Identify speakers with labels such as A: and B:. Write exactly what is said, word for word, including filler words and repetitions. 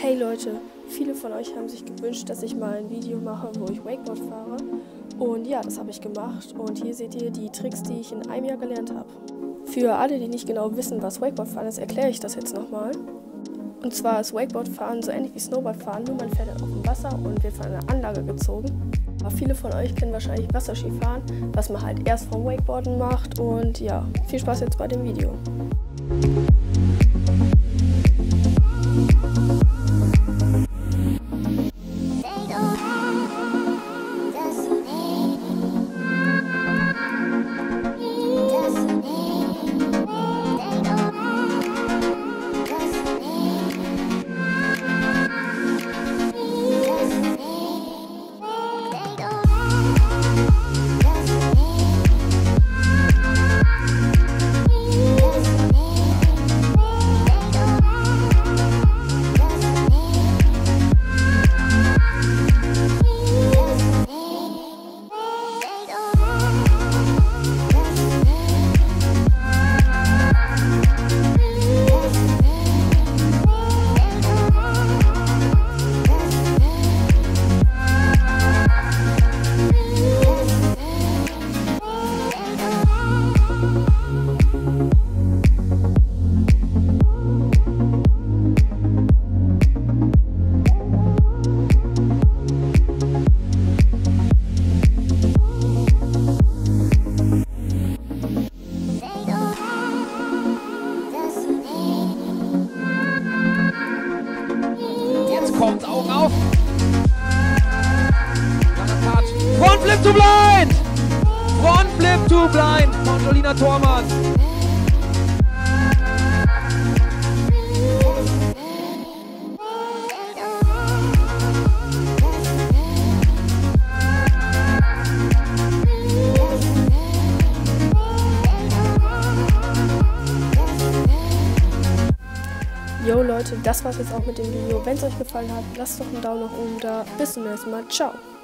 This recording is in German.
A: Hey Leute, viele von euch haben sich gewünscht, dass ich mal ein Video mache, wo ich Wakeboard fahre. Und ja, das habe ich gemacht. Und hier seht ihr die Tricks, die ich in einem Jahr gelernt habe. Für alle, die nicht genau wissen, was Wakeboardfahren ist, erkläre ich das jetzt nochmal. Und zwar ist Wakeboardfahren so ähnlich wie Snowboardfahren, nur man fährt auf dem Wasser und wird von einer Anlage gezogen. Aber viele von euch kennen wahrscheinlich Wasserskifahren, was man halt erst vom Wakeboarden macht. Und ja, viel Spaß jetzt bei dem Video.
B: Kommt, Augen auf. Front Flip to Blind. Front Flip to Blind von Jolina Thormann.
A: Jo Leute, das war's jetzt auch mit dem Video. Wenn es euch gefallen hat, lasst doch einen Daumen nach oben da. Bis zum nächsten Mal. Ciao.